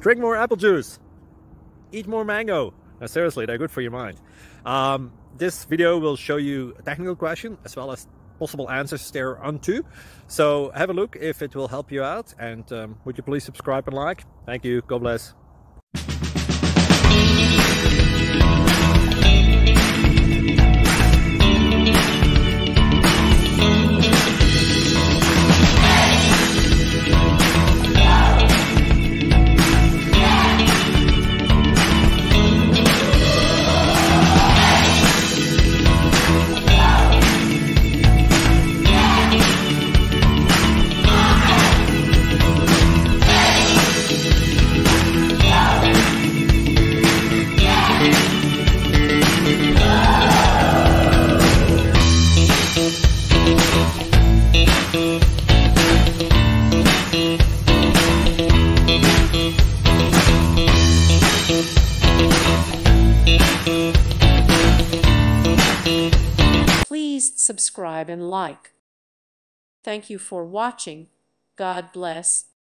Drink more apple juice. Eat more mango. Now, seriously, they're good for your mind. This video will show you a technical question as well as possible answers thereunto. So have a look if it will help you out, and would you please subscribe and like? Thank you. God bless. Please subscribe and like. Thank you for watching. God bless.